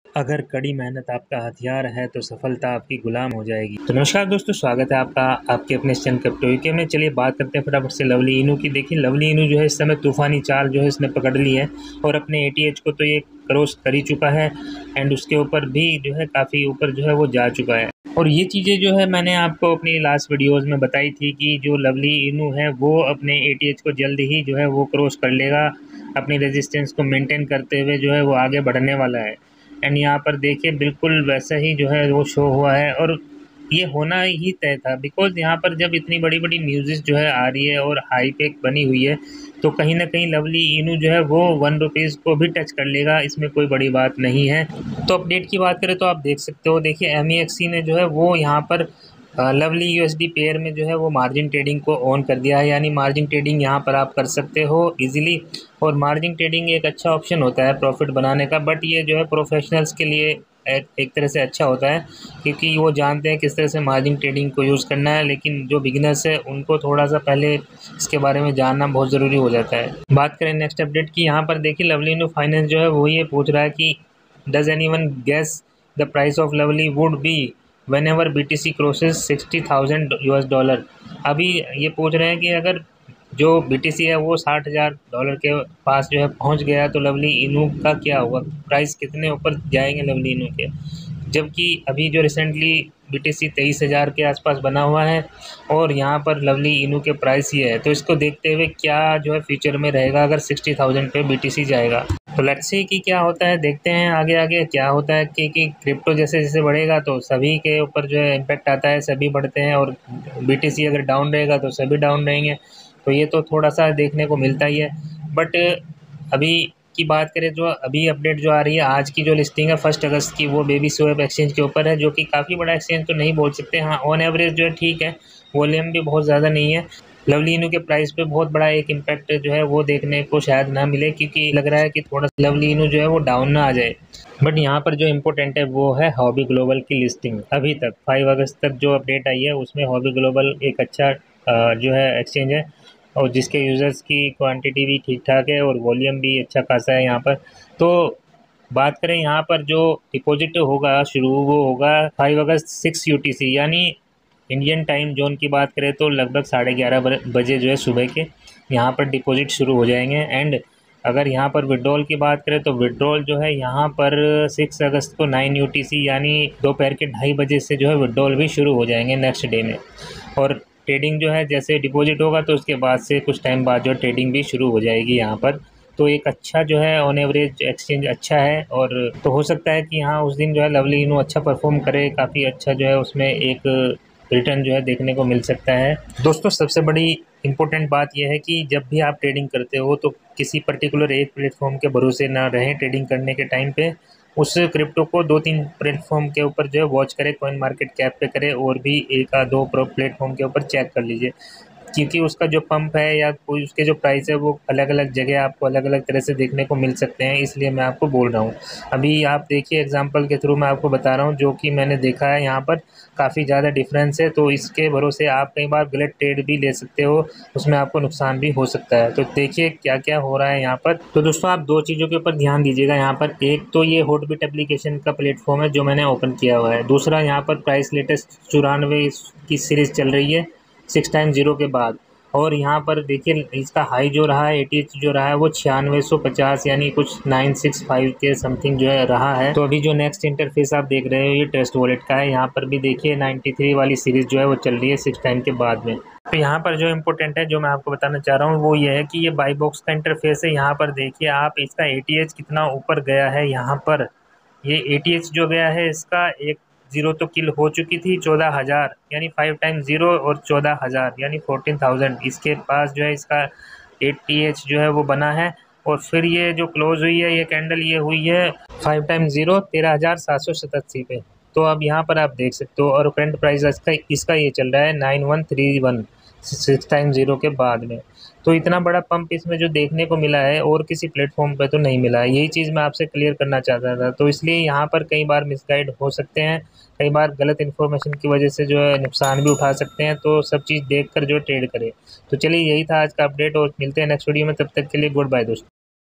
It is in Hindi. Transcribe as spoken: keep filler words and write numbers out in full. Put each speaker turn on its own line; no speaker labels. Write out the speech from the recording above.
अगर कड़ी मेहनत आपका हथियार है तो सफलता आपकी गुलाम हो जाएगी। तो नमस्कार दोस्तों, स्वागत है आपका आपके अपने चैनल क्रिप्टो वीके में। चलिए बात करते हैं फटाफट से लवली इनू की। देखिए लवली इनू जो है इस समय तूफानी चाल जो है इसने पकड़ ली है और अपने एटीएच को तो ये क्रॉस कर ही चुका है एंड उसके ऊपर भी जो है काफ़ी ऊपर जो है वो जा चुका है। और ये चीज़ें जो है मैंने आपको अपनी लास्ट वीडियोज़ में बताई थी कि जो लवली इनू है वो अपने एटीएच को जल्द ही जो है वो क्रॉस कर लेगा, अपनी रेजिस्टेंस को मेंटेन करते हुए जो है वो आगे बढ़ने वाला है। एंड यहाँ पर देखिए बिल्कुल वैसा ही जो है वो शो हुआ है और ये होना ही तय था, बिकॉज यहाँ पर जब इतनी बड़ी बड़ी न्यूज़ जो है आ रही है और हाइप एक बनी हुई है तो कहीं ना कहीं लवली इनू जो है वो वन रुपीज़ को भी टच कर लेगा, इसमें कोई बड़ी बात नहीं है। तो अपडेट की बात करें तो आप देख सकते हो, देखिए एम ई एक्स सी ने जो है वो यहाँ पर लवली यूएसडी पेयर में जो है वो मार्जिन ट्रेडिंग को ऑन कर दिया है, यानी मार्जिन ट्रेडिंग यहाँ पर आप कर सकते हो इजीली। और मार्जिन ट्रेडिंग एक अच्छा ऑप्शन होता है प्रॉफिट बनाने का, बट ये जो है प्रोफेशनल्स के लिए एक, एक तरह से अच्छा होता है क्योंकि वो जानते हैं किस तरह से मार्जिन ट्रेडिंग को यूज़ करना है। लेकिन जो बिगिनर्स है उनको थोड़ा सा पहले इसके बारे में जानना बहुत ज़रूरी हो जाता है। बात करें नेक्स्ट अपडेट की, यहाँ पर देखिए लवली इनू फाइनेंस जो है वो ये पूछ रहा है कि does anyone guess the price of lovely would be whenever B T C crosses sixty thousand US dollar. अभी ये पूछ रहे हैं कि अगर जो बी टी सी है वो साठ हज़ार डॉलर के पास जो है पहुंच गया तो लवली इनू का क्या होगा, प्राइस कितने ऊपर जाएंगे लवली इनू के। जबकि अभी जो रिसेंटली बी टी सी तेईस हज़ार के आसपास बना हुआ है और यहाँ पर लवली इनू के प्राइस ये है, तो इसको देखते हुए क्या जो है फ्यूचर में रहेगा अगर सिक्सटी थाउजेंड पे बी टी सी जाएगा। तो लेट्स सी कि क्या होता है, देखते हैं आगे आगे क्या होता है क्योंकि क्रिप्टो जैसे जैसे बढ़ेगा तो सभी के ऊपर जो है इम्पैक्ट आता है, सभी बढ़ते हैं और बी टी सी अगर डाउन रहेगा तो सभी डाउन रहेंगे। तो ये तो थोड़ा सा देखने को मिलता ही है। बट अभी की बात करें जो अभी अपडेट जो आ रही है, आज की जो लिस्टिंग है फर्स्ट अगस्त की, वो बेबी स्वैप एक्सचेंज के ऊपर है, जो कि काफ़ी बड़ा एक्सचेंज तो नहीं बोल सकते, हाँ ऑन एवरेज जो है ठीक है, वॉल्यूम भी बहुत ज़्यादा नहीं है। लवली इनू के प्राइस पे बहुत बड़ा एक इम्पैक्ट जो है वो देखने को शायद ना मिले क्योंकि लग रहा है कि थोड़ा लवली इनू जो है वो डाउन ना आ जाए। बट यहाँ पर जो इम्पोर्टेंट है वो है हॉबी ग्लोबल की लिस्टिंग। अभी तक फाइव अगस्त तक जो अपडेट आई है उसमें हॉबी ग्लोबल एक अच्छा जो है एक्सचेंज है और जिसके यूज़र्स की क्वांटिटी भी ठीक ठाक है और वॉल्यूम भी अच्छा खासा है यहाँ पर। तो बात करें यहाँ पर जो डिपॉजिट होगा शुरू वो होगा फाइव अगस्त सिक्स यू टी सी, यानी इंडियन टाइम जोन की बात करें तो लगभग साढ़े ग्यारह बजे जो है सुबह के यहाँ पर डिपॉजिट शुरू हो जाएंगे। एंड अगर यहाँ पर विड्रॉल की बात करें तो विड्रॉल जो है यहाँ पर सिक्स अगस्त को नाइन यू टी सी यानी दोपहर के ढाई बजे से जो है विड्रॉल भी शुरू हो जाएंगे नेक्स्ट डे में। और ट्रेडिंग जो है जैसे डिपॉजिट होगा तो उसके बाद से कुछ टाइम बाद जो ट्रेडिंग भी शुरू हो जाएगी यहाँ पर। तो एक अच्छा जो है ऑन एवरेज एक्सचेंज अच्छा है और तो हो सकता है कि यहाँ उस दिन जो है लवली इनू अच्छा परफॉर्म करे, काफ़ी अच्छा जो है उसमें एक रिटर्न जो है देखने को मिल सकता है। दोस्तों सबसे बड़ी इम्पोर्टेंट बात यह है कि जब भी आप ट्रेडिंग करते हो तो किसी पर्टिकुलर एक प्लेटफॉर्म के भरोसे ना रहें ट्रेडिंग करने के टाइम पे, उस क्रिप्टो को दो तीन प्लेटफॉर्म के ऊपर जो है वॉच करें, कॉइन मार्केट कैप पे करें और भी एक आ दो प्लेटफॉर्म के ऊपर चेक कर लीजिए क्योंकि उसका जो पंप है या कोई उसके जो प्राइस है वो अलग अलग जगह आपको अलग अलग तरह से देखने को मिल सकते हैं, इसलिए मैं आपको बोल रहा हूँ। अभी आप देखिए एग्जांपल के थ्रू मैं आपको बता रहा हूँ जो कि मैंने देखा है, यहाँ पर काफ़ी ज़्यादा डिफरेंस है, तो इसके भरोसे आप कई बार गलत ट्रेड भी ले सकते हो, उसमें आपको नुकसान भी हो सकता है। तो देखिए क्या क्या हो रहा है यहाँ पर। तो दोस्तों आप दो चीज़ों के ऊपर ध्यान दीजिएगा यहाँ पर, एक तो ये हॉटबिट एप्लीकेशन का प्लेटफॉर्म है जो मैंने ओपन किया हुआ है, दूसरा यहाँ पर प्राइस लेटेस्ट चौरानवे की सीरीज़ चल रही है सिक्स टाइम जीरो के बाद। और यहाँ पर देखिए इसका हाई जो रहा है एटीएच जो रहा है वो छियानवे सौ पचास यानी कुछ नाइन सिक्स फाइव के समथिंग जो है रहा है। तो अभी जो नेक्स्ट इंटरफेस आप देख रहे हो ये ट्रस्ट वॉलेट का है, यहाँ पर भी देखिए नाइन्टी थ्री वाली सीरीज़ जो है वो चल रही है सिक्स टाइम के बाद में। तो यहाँ पर जो इम्पोर्टेंट है जो मैं आपको बताना चाह रहा हूँ वो ये है कि ये बाई बॉक्स का इंटरफेस है। यहाँ पर देखिए आप इसका एटीएच कितना ऊपर गया है, यहाँ पर ये एटीएच जो गया है इसका एक जीरो तो किल हो चुकी थी चौदह हज़ार यानी फाइव टाइम ज़ीरो और चौदह हज़ार यानी फोर्टीन थाउजेंड इसके पास जो है इसका एटीएच जो है वो बना है। और फिर ये जो क्लोज हुई है ये कैंडल ये हुई है फाइव टाइम ज़ीरो तेरह हज़ार सात सौ सतासी पे। तो अब यहाँ पर आप देख सकते हो और करंट प्राइस इसका इसका ये चल रहा है nine one three one six time zero के बाद में। तो इतना बड़ा पंप इसमें जो देखने को मिला है और किसी प्लेटफॉर्म पे तो नहीं मिला है, यही चीज़ मैं आपसे क्लियर करना चाहता था। तो इसलिए यहाँ पर कई बार मिसगाइड हो सकते हैं, कई बार गलत इन्फॉर्मेशन की वजह से जो है नुकसान भी उठा सकते हैं, तो सब चीज़ देख कर जो ट्रेड करें। तो चलिए यही था आज का अपडेट और मिलते हैं नेक्स्ट वीडियो में, तब तक के लिए गुड बाय दोस्तों।